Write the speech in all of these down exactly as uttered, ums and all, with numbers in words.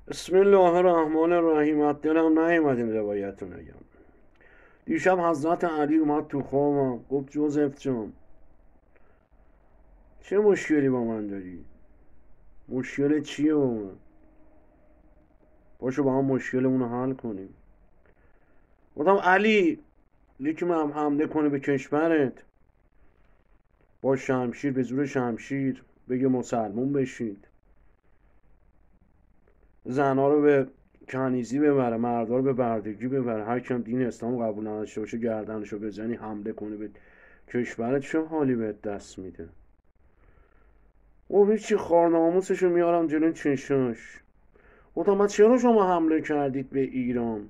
بسم الله الرحمن الرحیم. از دلم نیومد این روایت رو نگم. دیشب حضرت علی اومد تو خوابم، گفت جوزف جان چه مشکلی با من داری؟ مشکل چیه با من؟ باشو با هم مشکلمون رو حل کنیم. گفتم علی یکی من حمله کنه به کشورت با شمشیر، به زور شمشیر بگه مسلمون بشید، زنها رو به کنیزی ببره، مردا رو به بردگی ببره، هر کم دین اسلام قبول نداشته باشه گردنشو بزنی حمله کنه به کشورت، چه حالی بهت دست میده؟ او هیچی، خار ناموسشو میارم جلوی چشاش. گفتم من چرا شما حمله کردید به ایران؟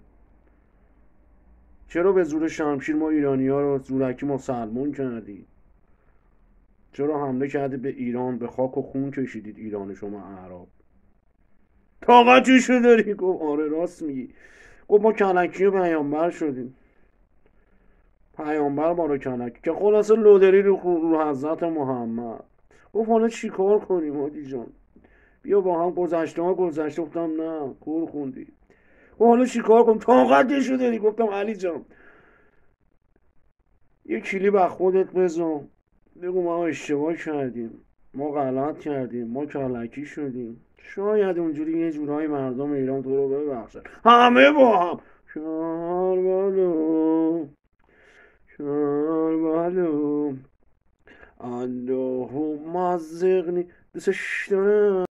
چرا به زور شمشیر ما ایرانی ها رو زورکی مسلمون کردید؟ چرا حمله کردید به ایران؟ به خاک و خون کشیدید ایران شما اعراب. طاقتشو داری؟ گفت آره راست میگی. گفت ما کلکی پیامبر شدیم، پیامبر ما رو کلکی که خلاصه لودری رو, رو حضرت محمد. گفت حالا چی کار کنیم حاجی جان؟ بیا با هم گذشته ها گذشته. گفتم نه کور خوندی. گفت حالا چی کار کنیم؟ طاقتشو داری؟ گفتم علی جان یه کلی به خودت بزن، بگو ما اشتباه کردیم، ما غلط کردیم، ما کلکی شدیم، شاید اونجوری یه جورایی مردم ایران تو رو ببخشن. همه با هم کربلا کربلا اللهم مزقنی دوستش دارم.